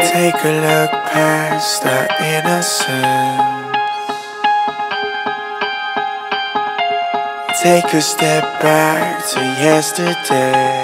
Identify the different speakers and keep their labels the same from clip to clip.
Speaker 1: Take a look past our innocence. Take a step back to yesterday.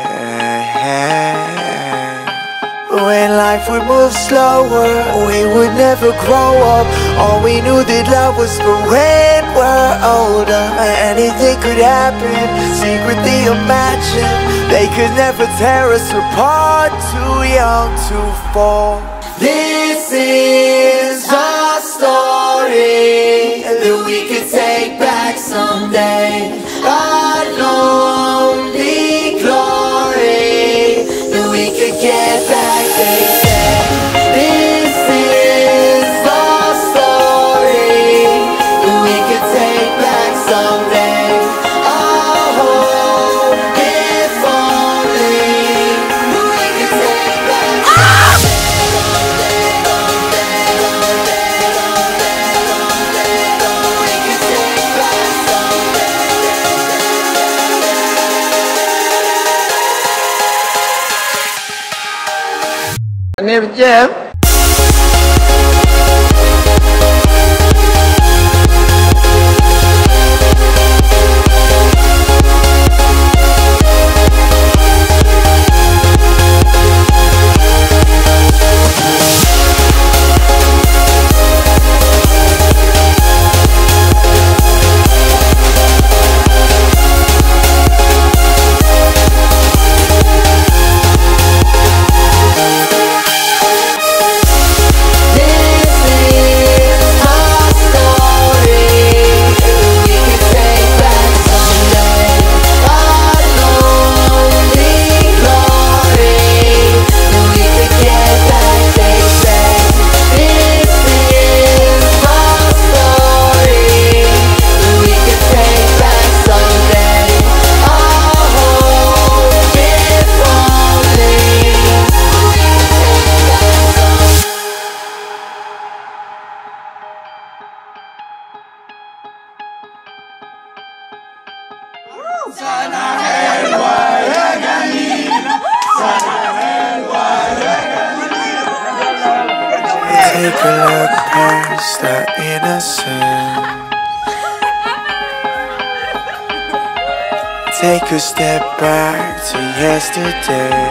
Speaker 1: When life would move slower, we would never grow up. All we knew that love was for when we're older. Anything could happen, secretly imagine. They could never tear us apart, too young to fall. This is our story that we could take back someday. Our lonely glory that we could get back, they say. This is our story that we could take back someday. Oh, if only we could take back someday.
Speaker 2: Name Jam.
Speaker 1: Take a look past our innocence. Take a step back to yesterday.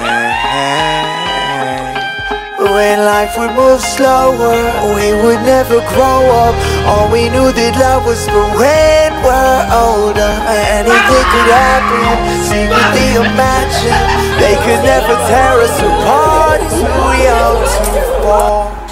Speaker 1: When life would move slower, we would never grow up. All we knew that love was for when we're older. Anything could happen, secretly imagine. They could never tear us apart, too young to fall.